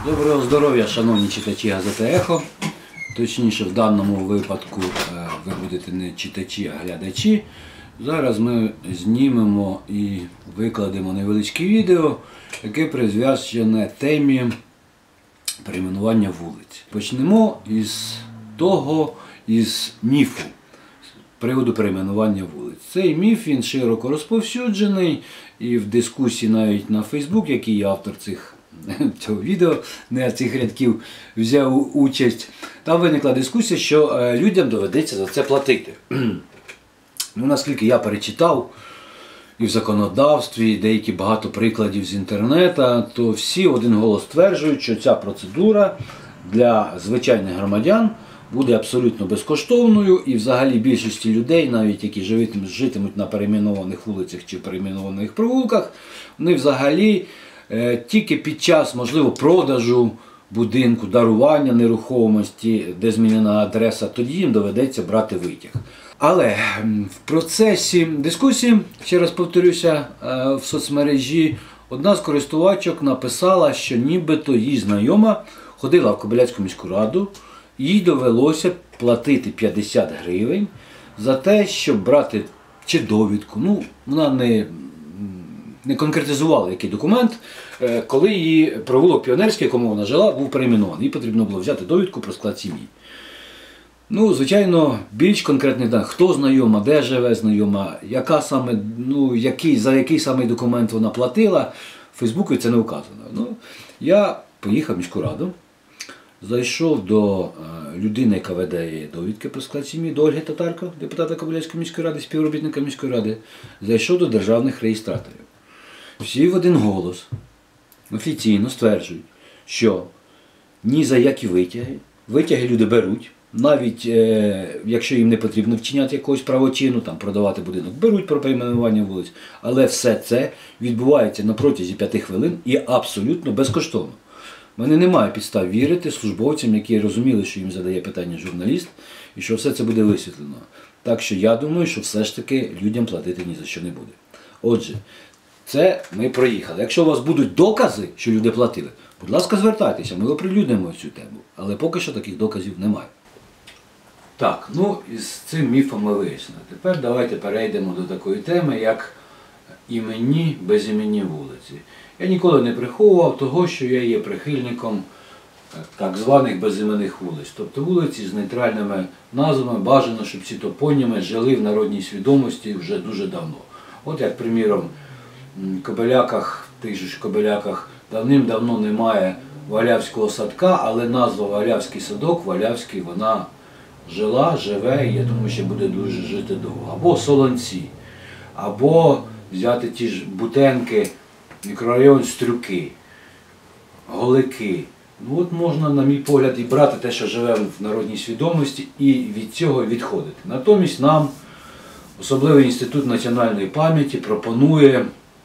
Доброго здоров'я, шановні читачі газети «Ехо». Точніше, в даному випадку ви будете не читачі, а глядачі. Зараз ми знімемо і викладемо невеличке відео, яке присвячене темі перейменування вулиць. Почнемо із міфу з приводу перейменування вулиць. Цей міф, він широко розповсюджений і в дискусії навіть на Фейсбук, який автор цього відео, не цих рядків, взяв участь. Там виникла дискусія, що людям доведеться за це платити. Наскільки я перечитав і в законодавстві, і деякі багато прикладів з інтернету, то всі в один голос стверджують, що ця процедура для звичайних громадян буде абсолютно безкоштовною, і взагалі більшості людей, навіть які житимуть на перейменованих вулицях чи перейменованих провулках, вони взагалі тільки під час, можливо, продажу будинку, дарування нерухомості, де змінена адреса, тоді їм доведеться брати витяг. Але в процесі дискусії, ще раз повторюся, в соцмережі одна з користувачок написала, що нібито її знайома ходила в Кобиляцьку міську раду, їй довелося платити 50 гривень за те, щоб брати чи довідку. Вона не конкретизувала, який документ, коли її провулок Піонерський, в якому вона жила, був перейменований. Їй потрібно було взяти довідку про склад сім'ї. Звичайно, більш конкретний дані, хто знайома, де живе знайома, за який саме документ вона платила, в Фейсбуку це не вказано. Я поїхав в міську раду, зайшов до людини, яка веде довідки про склад сім'ї, до Ольги Татарко, депутата Кобиляцької міської ради, співробітника міської ради, зайшов до державних реєстраторів. Всі в один голос офіційно стверджують, що ні за які витяги люди беруть, навіть якщо їм не потрібно вчиняти якогось правочину, продавати будинок, беруть про перейменування вулиць, але все це відбувається на протязі 5 хвилин і абсолютно безкоштовно. У мене немає підстав вірити службовцям, які розуміли, що їм задає питання журналіст, і що все це буде висвітлено. Так що я думаю, що все ж таки людям платити ні за що не буде. Отже, це ми проїхали. Якщо у вас будуть докази, що люди платили, будь ласка, звертайтеся, ми оприлюднимо цю тему. Але поки що таких доказів немає. Так, із цим міфом ми вияснили. Тепер давайте перейдемо до такої теми, як іменні, безіменні вулиці. Я ніколи не приховував того, що я є прихильником так званих безіменних вулиць. Тобто вулиці з нейтральними назвами, бажано, щоб ці топоніми жили в народній свідомості вже дуже давно. От як, приміром, в тих же Кобиляках давним-давно немає Валявського садка, але назва Валявський садок, Валявський, вона жила, живе, і я думаю, ще буде дуже жити довго. Або Солонці, або взяти ті ж Бутенки, мікрорайон Стрюки, Голики. Можна, на мій погляд, і брати те, що живе в народній свідомості, і від цього відходити. Натомість нам особливий інститут національної пам'яті пропонує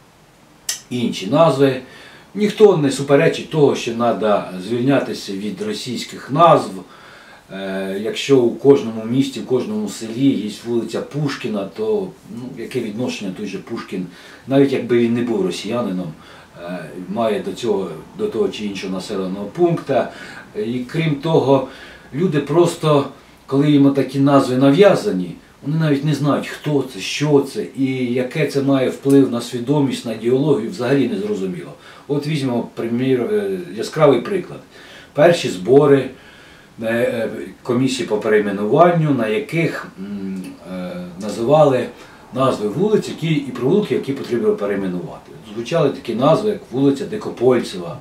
інші назви. Ніхто не суперечить того, що треба звільнятися від російських назв. Якщо у кожному місті, в кожному селі є вулиця Пушкіна, то яке відношення той же Пушкін, навіть якби він не був росіянином, має до того чи іншого населеного пункту. І крім того, люди просто, коли їм такі назви нав'язані, вони навіть не знають, хто це, що це і яке це має вплив на свідомість, на ідеологію, взагалі не зрозуміло. От візьмемо яскравий приклад. Перші збори комісії по перейменуванню, на яких називали назви вулиць і провулки, які потрібно перейменувати. Звучали такі назви, як вулиця Дикопольцева,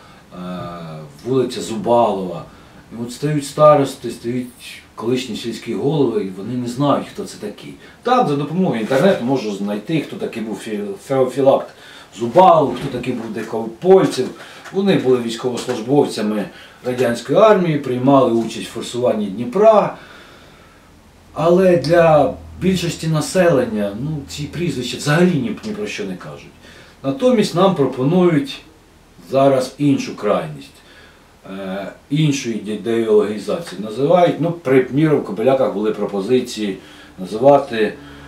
вулиця Зубалова. І от стають старости, стають колишні сільські голови, і вони не знають, хто це такий. Так, за допомогою інтернету можу знайти, хто такий був Феофілакт Зубалов, хто такий був Дикопольцев. Вони були військовослужбовцями радянської армії, приймали участь в форсуванні Дніпра. Але для більшості населення ці прізвища взагалі ні про що не кажуть. Натомість нам пропонують зараз іншу крайність, іншу ідеологізацію. Називають, приміром, в Кобиляках були пропозиції називати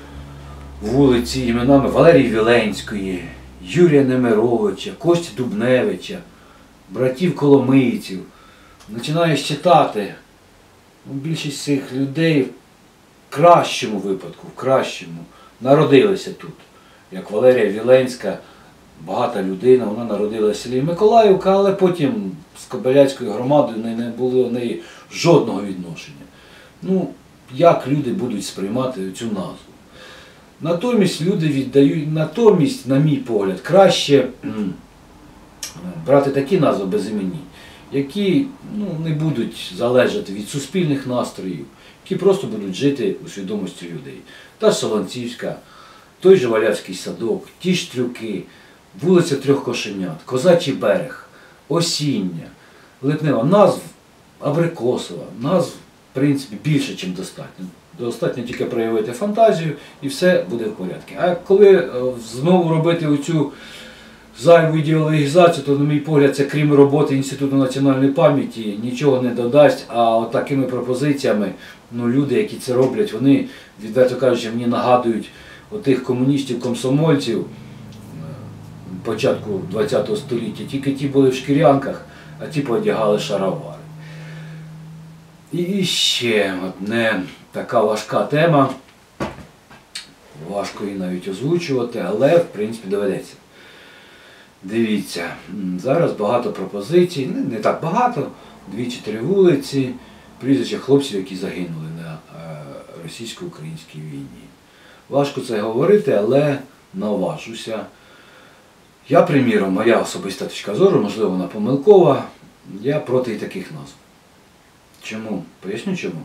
вулиці іменами Валерії Віленської, Юрія Немировича, Кості Дубневича. братів коломийців, починаєш читати, більшість цих людей в кращому випадку, в кращому, народилися тут. Як Валерія Віленська, багата людина, вона народилася в селі Миколаївка, але потім з Кобиляцькою громадою не було в неї жодного відношення. Ну, як люди будуть сприймати цю назву? Натомість люди віддають, на мій погляд, краще брати такі назви безіменні, які не будуть залежати від суспільних настроїв, які просто будуть жити у свідомості людей. Та ж Солонцівська, той же Валявський садок, ті ж Трюки, вулиця Трьох Кошенят, Козачий берег, Осіння, Липнева, назв Абрикосова, назв, в принципі, більше, ніж достатньо. Достатньо тільки проявити фантазію і все буде в порядку. А коли знову робити оцю зайву ідеологізацію, то, на мій погляд, це крім роботи Інституту національної пам'яті, нічого не додасть, а от такими пропозиціями, люди, які це роблять, вони, відверто кажучи, мені нагадують отих комуністів-комсомольців початку ХХ століття, тільки ті були в шкірянках, а ті поодягали шаровари. І ще одне така важка тема, важко її навіть озвучувати, але в принципі доведеться. Дивіться, зараз багато пропозицій, не так багато, 2 чи 3 вулиці, прізвища хлопців, які загинули на російсько-українській війні. Важко це говорити, але наважуся. Я, приміром, моя особиста точка зору, можливо, вона помилкова, я проти таких назв. Чому? Поясню чому.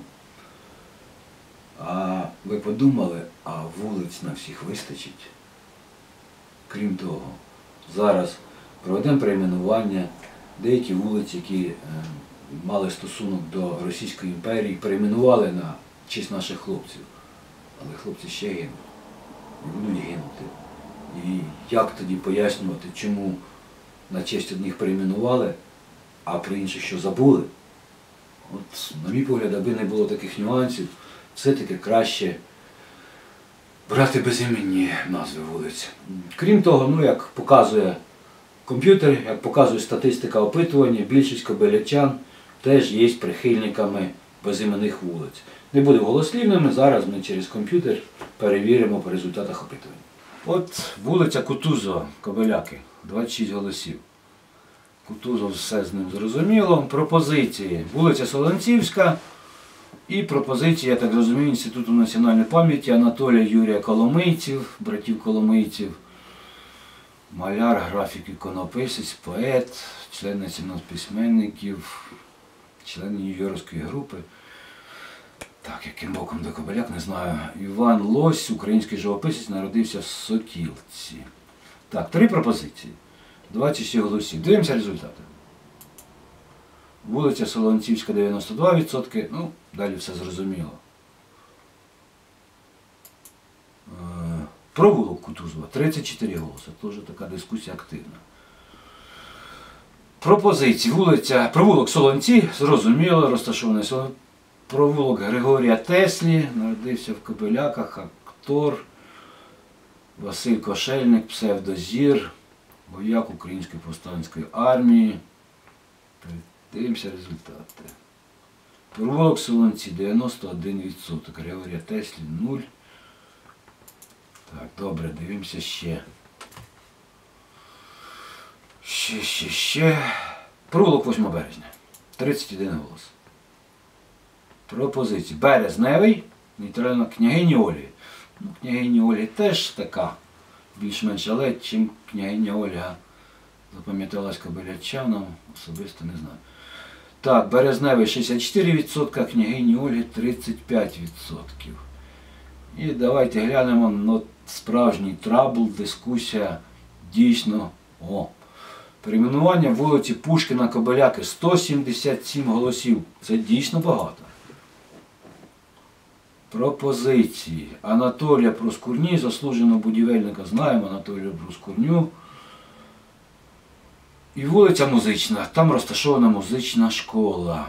А ви подумали, а вулиць на всіх вистачить? Крім того, зараз проведемо перейменування, деякі вулиці, які мали стосунок до Російської імперії, перейменували на честь наших хлопців. Але хлопці ще гинуть. І будуть гинути. І як тоді пояснювати, чому на честь одних перейменували, а про інших що забули? От, на мій погляд, аби не було таких нюансів, все-таки краще брати безіменні назви вулиць. Крім того, як показує комп'ютер, як показує статистика опитування, більшість кобилячан теж є прихильниками безіменних вулиць. Не буде голослівними, зараз ми через комп'ютер перевіримо по результатах опитування. От вулиця Кутузова, Кобиляки, 26 голосів. Кутузов, все з ним зрозуміло. Пропозиції. Вулиця Солонцівська і пропозиції, я так розумію, Інституту національної пам'яті Анатолія Юрія Коломийців, братів Коломийців, маляр, графік, іконописець, поет, член національних письменників, член Нью-Йоркської групи. Так, яким боком до Кобиляк, не знаю. Іван Лось, український живописець, народився в Сокілці. Так, 3 пропозиції. 26 голосів. Дивимося результати. Вулиця Солонцівська 92%, далі все зрозуміло. Провулок Кутузова 34 голоси, теж така дискусія активна. Пропозиції. Провулок Солонці, зрозуміло, розташований провулок Григорія Теслі, народився в Кобиляках, актор, Василь Кошельник, псевдозір, вояк Української повстанської армії. Дивимося результати. Провулок Солонці 91%, Григорія Теслі 0. Так, добре, дивимося ще. Ще. Провулок 8 березня. 31 голос. Пропозиції. Березневий, нейтрально княгині Олі. Княгині Олі теж така, більш-менш, але чим княгиня Ольга запам'яталась кобилячанам, особисто не знаю. Так, Березневий 64%, княгині Ольги 35%. І давайте глянемо, справжній трабл, дискусія, дійсно, перейменування вулиці Пушкіна Кобиляки 177 голосів. Це дійсно багато. Пропозиції. Анатолія Проскурні, заслуженого будівельника, знаємо Анатолія Проскурню. І вулиця Музична, там розташована музична школа.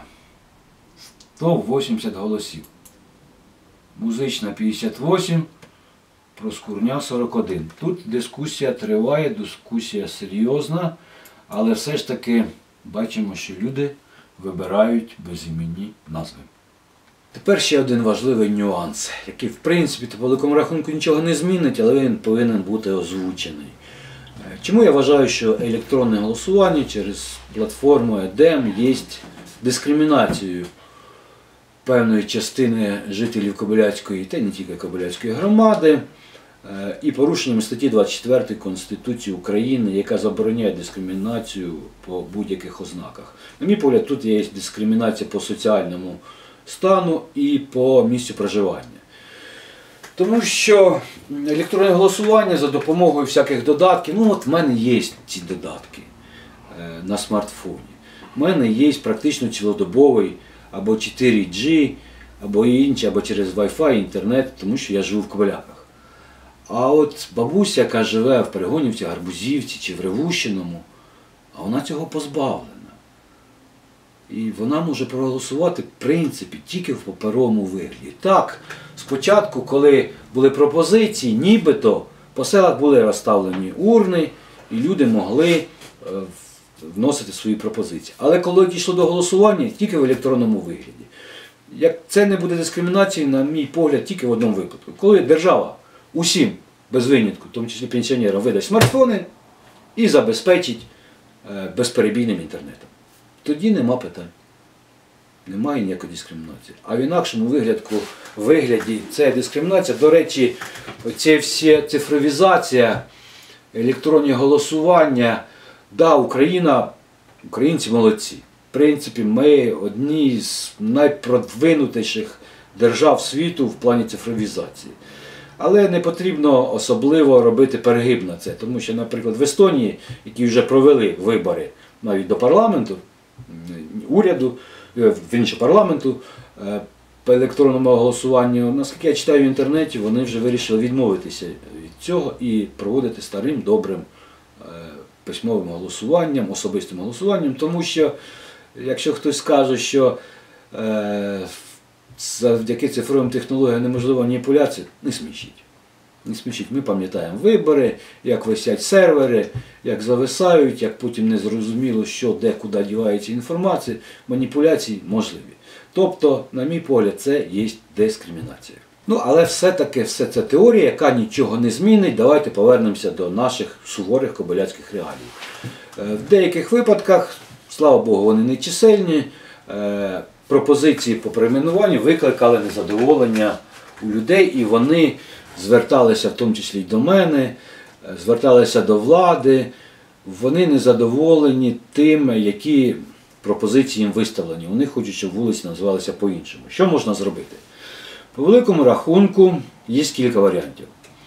180 голосів. Музична 58, Проскурня 41. Тут дискусія триває, дискусія серйозна, але все ж таки бачимо, що люди вибирають безіменні назви. Тепер ще один важливий нюанс, який в принципі по великому рахунку нічого не змінить, але він повинен бути озвучений. Чому я вважаю, що електронне голосування через платформу EDEM є дискримінацією певної частини жителів Кобиляцької, та не тільки Кобиляцької громади, і порушенням статті 24 Конституції України, яка забороняє дискримінацію по будь-яких ознаках. На мій погляд, тут є дискримінація по соціальному стану і по місцю проживання. Тому що електронне голосування за допомогою всяких додатків, ну от в мене є ці додатки на смартфоні. У мене є практично цілодобовий або 4G, або інші, або через Wi-Fi, інтернет, тому що я живу в Кобиляках. А от бабуся, яка живе в Перегонівці, Гарбузівці чи в Ревущиному, а вона цього позбавлена. І вона може проголосувати, в принципі, тільки в паперовому вигляді. Так, спочатку, коли були пропозиції, нібито по селах були розставлені урни, і люди могли вносити свої пропозиції. Але коли дійшло до голосування, тільки в електронному вигляді. Як це не буде дискримінацією, на мій погляд, тільки в одному випадку. Коли держава усім, без винятку, в тому числі пенсіонерам, видасть смартфони і забезпечить безперебійним інтернетом. Тоді нема питань. Немає ніякої дискримінації. А в інакшому вигляді це дискримінація. До речі, ця вся цифровізація, електронні голосування, да, українці молодці. В принципі, ми одні з найпродвинутіших держав світу в плані цифровізації. Але не потрібно особливо робити перегиб на це. Тому що, наприклад, в Естонії, які вже провели вибори навіть до парламенту, уряду, парламенту, по електронному голосуванню, наскільки я читаю в інтернеті, вони вже вирішили відмовитися від цього і проводити старим, добрим письмовим голосуванням, особистим голосуванням, тому що, якщо хтось скаже, що завдяки цифровим технологіям неможлива маніпуляція, не смішіть. Не смішіть. Ми пам'ятаємо вибори, як висять сервери, як зависають, як потім не зрозуміло, що, де, куди дівається інформація. Маніпуляції можливі. Тобто, на мій погляд, це є дискримінація. Ну, але все-таки все це теорія, яка нічого не змінить. Давайте повернемося до наших суворих кобиляцьких реалій. В деяких випадках, слава Богу, вони не чисельні, пропозиції по перейменуванню викликали незадоволення у людей, і вони зверталися в тому числі й до мене, зверталися до влади. Вони незадоволені тим, які пропозиції їм виставлені. Вони хочуть, щоб вулиці називалися по-іншому. Що можна зробити? По великому рахунку є кілька варіантів.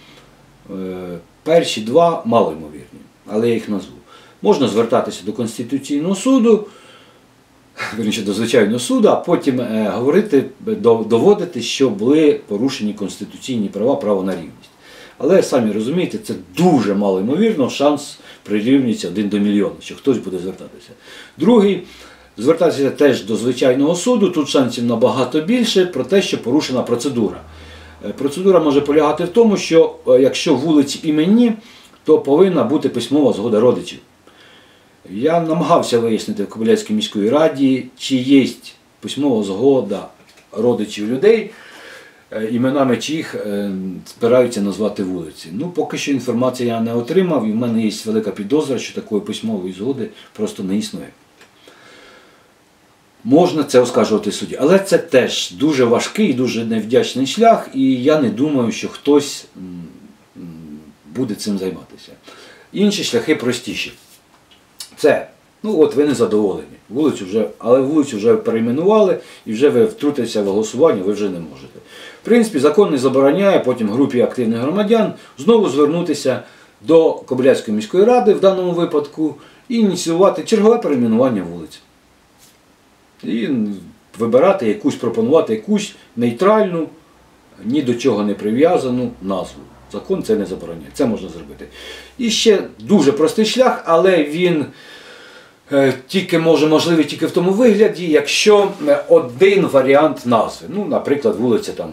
Перші два малоймовірні, але я їх назву. Можна звертатися до Конституційного суду, вірніше, до звичайного суду, а потім доводити, що були порушені конституційні права, право на рівність. Але, самі розумієте, це дуже малоймовірно, шанс прирівнюється 1 до мільйона, що хтось буде звертатися. Другий, звертатися теж до звичайного суду, тут шансів набагато більше, про те, що порушена процедура. Процедура може полягати в тому, що якщо вулиці іменні, то повинна бути письмова згода родичів. Я намагався вияснити в Кобиляцькій міській раді, чи є письмова згода родичів людей, іменами чиїх збираються назвати вулиці. Ну, поки що інформації я не отримав, і в мене є велика підозра, що такої письмової згоди просто не існує. Можна це оскаржувати в суді, але це теж дуже важкий, дуже невдячний шлях, і я не думаю, що хтось буде цим займатися. Інші шляхи простіші. Це, ну от ви не задоволені, але вулицю вже перейменували і вже ви втрутитися в голосування ви вже не можете. В принципі, закон не забороняє потім групі активних громадян знову звернутися до Кобиляцької міської ради в даному випадку і ініціювати чергове перейменування вулиць. І пропонувати якусь нейтральну, ні до чого не прив'язану назву. Закон це не забороняє, це можна зробити. І ще дуже простий шлях, але він можливий тільки в тому вигляді, якщо один варіант назви. Ну, наприклад, вулиця там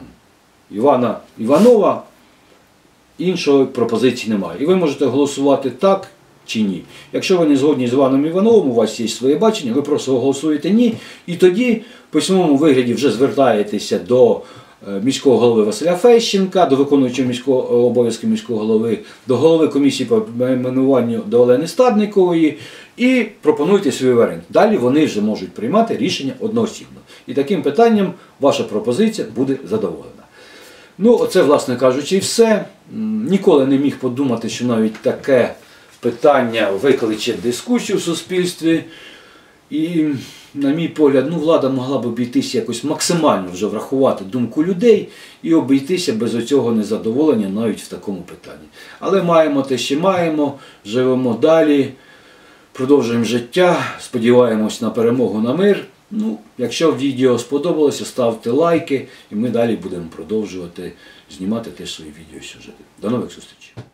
Іванова, іншої пропозиції немає. І ви можете голосувати так, чи ні. Якщо ви не згодні з Іваном Івановим, у вас є своє бачення, ви просто голосуєте ні, і тоді в письмовому вигляді вже звертаєтеся до міського голови Василя Фещенка, до виконуючого обов'язки міського голови, до голови комісії по перейменуванню до Олени Стадникової і пропонуєте свій варіант. Далі вони вже можуть приймати рішення одноосібно. І таким питанням ваша пропозиція буде задоволена. Ну, оце, власне кажучи, і все. Ніколи не міг подумати, що навіть таке питання викличе дискусію в суспільстві. І, на мій погляд, влада могла б обійтися якось максимально вже врахувати думку людей і обійтися без оцього незадоволення навіть в такому питанні. Але маємо те, що маємо, живемо далі, продовжуємо життя, сподіваємось на перемогу, на мир. Якщо відео сподобалося, ставте лайки і ми далі будемо продовжувати знімати теж свої відеосюжети. До нових зустрічей!